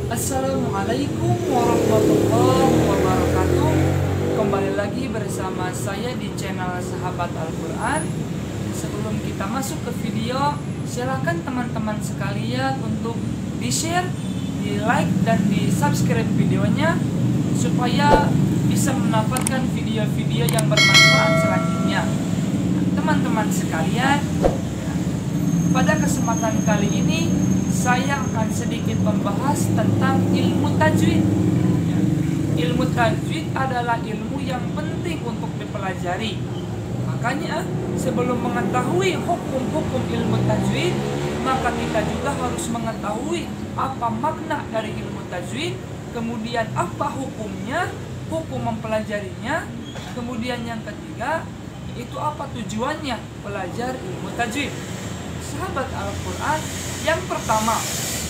Assalamualaikum warahmatullahi wabarakatuh. Kembali lagi bersama saya di channel Sahabat Al-Quran. Sebelum kita masuk ke video, silakan teman-teman sekalian untuk di-share, di-like, dan di-subscribe videonya supaya bisa mendapatkan video-video yang bermanfaat selanjutnya. Teman-teman sekalian, pada kesempatan kali ini saya akan sedikit membahas tentang ilmu tajwid. Ilmu tajwid adalah ilmu yang penting untuk dipelajari. Makanya sebelum mengetahui hukum-hukum ilmu tajwid, maka kita juga harus mengetahui apa makna dari ilmu tajwid, kemudian apa hukumnya, hukum mempelajarinya, kemudian yang ketiga, itu apa tujuannya belajar ilmu tajwid. Sahabat Al-Quran, yang pertama,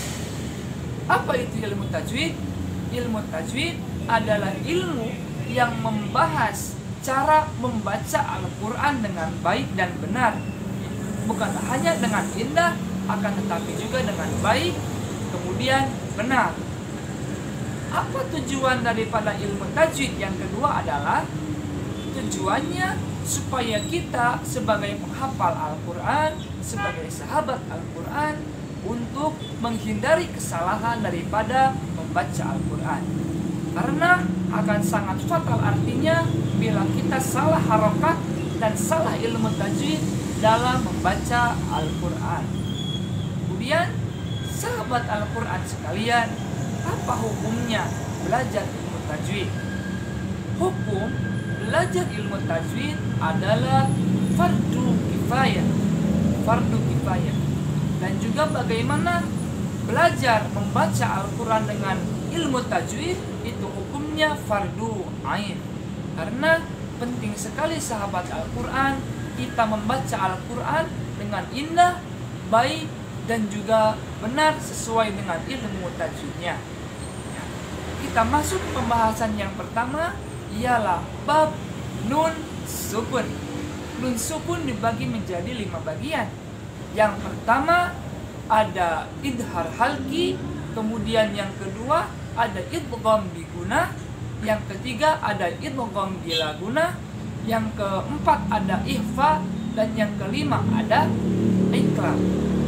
apa itu ilmu tajwid? Ilmu tajwid adalah ilmu yang membahas cara membaca Al-Quran dengan baik dan benar. Bukan hanya dengan indah, akan tetapi juga dengan baik, kemudian benar. Apa tujuan daripada ilmu tajwid? Yang kedua adalah tujuannya supaya kita sebagai penghafal Al-Quran, sebagai sahabat Al-Quran, untuk menghindari kesalahan daripada membaca Al-Quran. Karena akan sangat fatal artinya bila kita salah harokat dan salah ilmu tajwid dalam membaca Al-Quran. Kemudian, sahabat Al-Quran sekalian, apa hukumnya belajar ilmu tajwid? Hukum belajar ilmu tajwid adalah fardu kifayah. Fardu kifayah. Dan juga bagaimana belajar membaca Al-Quran dengan ilmu tajwid itu hukumnya fardu ain. Karena penting sekali sahabat Al-Quran kita membaca Al-Quran dengan indah, baik, dan juga benar sesuai dengan ilmu tajwidnya. Kita masuk ke pembahasan yang pertama, ialah bab nun sukun. Nun sukun dibagi menjadi 5 bagian. Yang pertama ada idhar halki, kemudian yang kedua ada idgham biguna, yang ketiga ada idgham bila guna, yang keempat ada ikhfa, dan yang kelima ada iqlab.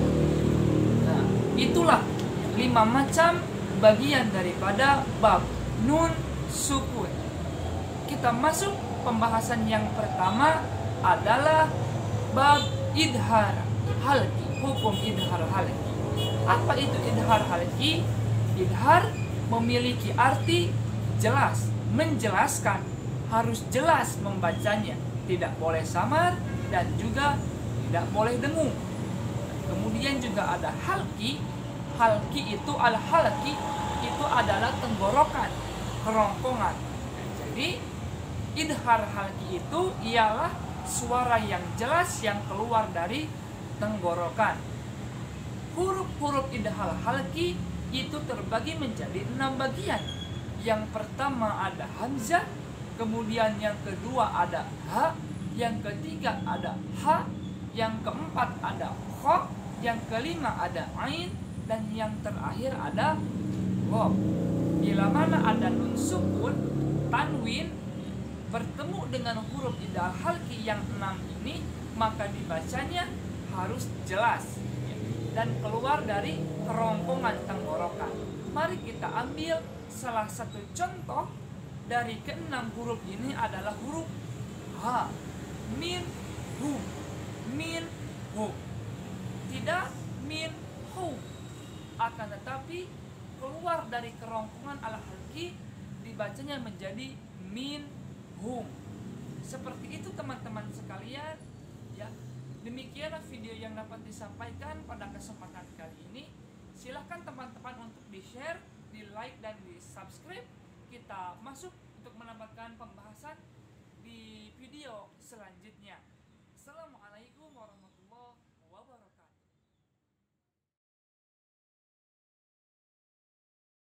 Nah, itulah 5 macam bagian daripada bab nun sukun. Kita masuk pembahasan yang pertama adalah bab idhar halki, hukum idhar halki. Apa itu idhar halki? Idhar memiliki arti jelas, menjelaskan, harus jelas membacanya, tidak boleh samar dan juga tidak boleh dengung. Kemudian juga ada halki. Halki itu halki itu adalah tenggorokan, kerongkongan. Jadi idhar halki itu ialah suara yang jelas yang keluar dari tenggorokan. Huruf-huruf idhar halki itu terbagi menjadi 6 bagian. Yang pertama ada hamzah, kemudian yang kedua ada ha, yang ketiga ada ha, yang keempat ada kha, yang kelima ada ain, dan yang terakhir ada ghob. Bila mana ada nun sukun, tanwin bertemu dengan huruf idhar halki yang 6 ini, maka dibacanya harus jelas dan keluar dari kerongkongan tenggorokan. Mari kita ambil salah satu contoh dari ke-6 huruf ini adalah huruf ha, min, hu, min, hu. Tidak min, hu, akan tetapi keluar dari kerongkongan al-halki dibacanya menjadi min, hum. Seperti itu teman-teman sekalian, ya. Demikianlah video yang dapat disampaikan pada kesempatan kali ini. Silahkan teman-teman untuk di-share, di-like, dan di-subscribe. Kita masuk untuk mendapatkan pembahasan di video selanjutnya. Assalamualaikum warahmatullahi wabarakatuh.